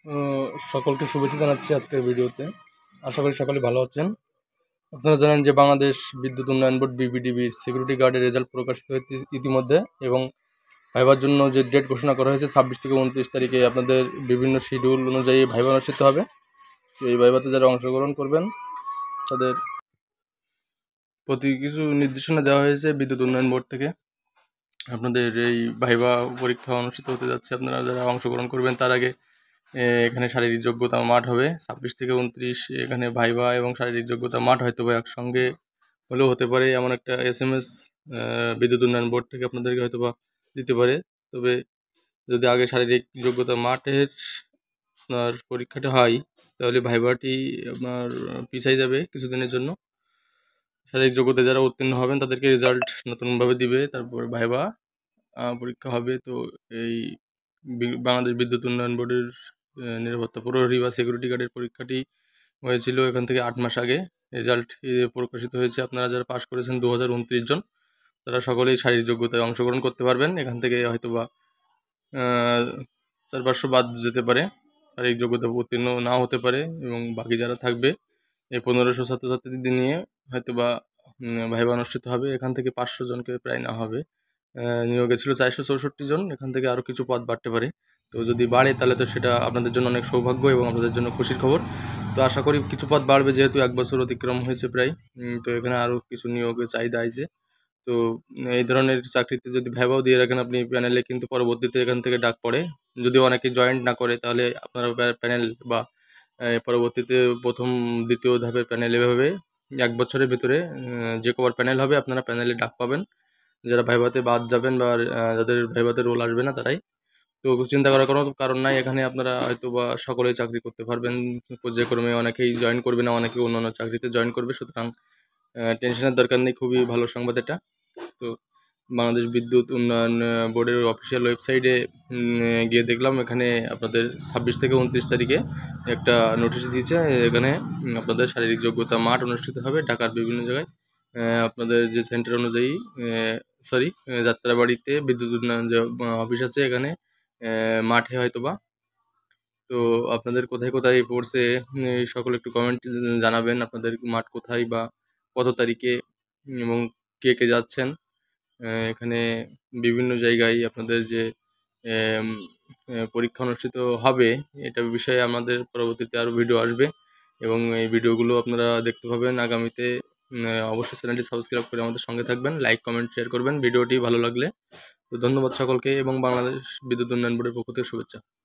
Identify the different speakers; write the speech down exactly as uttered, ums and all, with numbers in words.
Speaker 1: আহ, সকলকে শুভেচ্ছা জানাচ্ছি আজকের ভিডিওতে। আশা করি সকলে ভালো আছেন। আপনারা জানেন যে বাংলাদেশ বিদ্যুৎ উন্নয়ন বোর্ড বিবিডিবির সিকিউরিটি গার্ডের রেজাল্ট প্রকাশিত হয়েছে ইতিমধ্যে, এবং ভাইবার জন্য যে ডেট ঘোষণা করা হয়েছে ছাব্বিশ থেকে উনত্রিশ তারিখে আপনাদের বিভিন্ন শিডিউল অনুযায়ী ভাইবা অনুষ্ঠিত হবে। তো এই ভাইবাতে যারা অংশগ্রহণ করবেন তাদের প্রতি কিছু নির্দেশনা দেওয়া হয়েছে বিদ্যুৎ উন্নয়ন বোর্ড থেকে। আপনাদের এই ভাইবা পরীক্ষা অনুষ্ঠিত হতে যাচ্ছে। আপনারা যারা অংশগ্রহণ করবেন তার আগে এ, এখানে শারীরিক যোগ্যতা মাঠ হবে ছাব্বিশ থেকে উনত্রিশ। এখানে ভাইবা এবং শারীরিক যোগ্যতা মাঠ হয়তো বা একসঙ্গে হলেও হতে পারে, এমন একটা এস এম এস বিদ্যুৎ উন্নয়ন বোর্ড থেকে আপনাদেরকে হয়তো বা দিতে পারে। তবে যদি আগে শারীরিক যোগ্যতা মাঠের আপনার পরীক্ষাটা হয়, তাহলে ভাইবাটি আপনার পিছাই যাবে কিছুদিনের জন্য। শারীরিক যোগ্যতা যারা উত্তীর্ণ হবেন তাদেরকে রেজাল্ট নতুনভাবে দিবে, তারপর ভাইবা আহ, পরীক্ষা হবে। তো এই বি- বাংলাদেশ বিদ্যুৎ উন্নয়ন বোর্ডের আহ, নিরাপত্তা প্রহরী বা সিকিউরিটি গার্ডের পরীক্ষাটি হয়েছিল এখান থেকে আট মাস আগে। রেজাল্ট প্রকাশিত হয়েছে। আপনারা যারা পাশ করেছেন দু হাজার উনত্রিশ জন, তারা সকলেই শারীরিক যোগ্যতায় অংশগ্রহণ করতে পারবেন। এখান থেকে হয়তো বা আহ, চার পাঁচশো বাদ যেতে পারে, শারীরিক যোগ্যতা উত্তীর্ণ নাও হতে পারে, এবং বাকি যারা থাকবে এই পনেরোশো ছাত্রছাত্রীদের নিয়ে হয়তো বা ভাইবা অনুষ্ঠিত হবে। এখান থেকে পাঁচশো জনকে প্রায় না হবে। আহ, নিয়োগে ছিল চারশো চৌষট্টি জন, এখান থেকে আরও কিছু পদ বাড়তে পারে। তো যদি বাড়ে তাহলে তো সেটা আপনাদের জন্য অনেক সৌভাগ্য এবং আপনাদের জন্য খুশির খবর। তো আশা করি কিছু পদ বাড়বে, যেহেতু এক বছর অতিক্রম হয়েছে প্রায়। উম, তো এখানে আরও কিছু নিয়োগের চাহিদা আছে। তো উম, এই ধরনের চাকরিতে যদি ভাইবাও দিয়ে রাখেন আপনি প্যানেলে, কিন্তু পরবর্তীতে এখান থেকে ডাক পড়ে। যদি অনেকে জয়েন্ট না করে তাহলে আপনার প্যানেল বা আহ, পরবর্তীতে প্রথম দ্বিতীয় ধাপের প্যানেল এভাবে এক বছরের ভিতরে আহ, যে কবার প্যানেল হবে আপনারা প্যানেলে ডাক পাবেন। যারা ভাইভাতে বাদ যাবেন বা আহ, যাদের ভাইভাতে রোল আসবে না তারাই। তো চিন্তা করার কোনো কারণ নাই, এখানে আপনারা হয়তো বা সকলেই চাকরি করতে পারবেন পর্যায়ক্রমে। অনেকেই জয়েন করবে না, অনেকে অন্যান্য চাকরিতে জয়েন করবে, সুতরাং টেনশনের দরকার নেই। খুবই ভালো সংবাদ এটা। তো বাংলাদেশ বিদ্যুৎ উন্নয়ন আহ, বোর্ডের অফিসিয়াল ওয়েবসাইটে গিয়ে দেখলাম এখানে আপনাদের ছাব্বিশ থেকে উনত্রিশ তারিখে একটা নোটিশ দিয়েছে। এখানে উম, আপনাদের শারীরিক যোগ্যতা মাঠ অনুষ্ঠিত হবে ঢাকার বিভিন্ন জায়গায়। আহ, আপনাদের যে সেন্টার অনুযায়ী, সরি, যাত্রাবাড়িতে বিদ্যুৎ উন্নয়ন যে অফিস আছে এখানে আহ, মাঠে হয়তোবা। তো আপনাদের কোথায় কোথায় পড়ছে উম, এই সকল একটু কমেন্ট জানাবেন, আপনাদের মাঠ কোথায় বা কত তারিখে, এবং কে কে যাচ্ছেন। আহ, এখানে বিভিন্ন জায়গায় আপনাদের যে এম, আহ, পরীক্ষা অনুষ্ঠিত হবে, এটা বিষয়ে আমাদের পরবর্তীতে আরও ভিডিও আসবে, এবং এই ভিডিওগুলো আপনারা দেখতে পাবেন আগামীতে। উম, আহ, অবশ্যই চ্যানেলটি সাবস্ক্রাইব করে আমাদের সঙ্গে থাকবেন, লাইক কমেন্ট শেয়ার করবেন ভিডিওটি ভালো লাগলে। তো ধন্যবাদ সকলকে, এবং বাংলাদেশ বিদ্যুৎ উন্নয়ন বোর্ডের পক্ষ থেকে শুভেচ্ছা।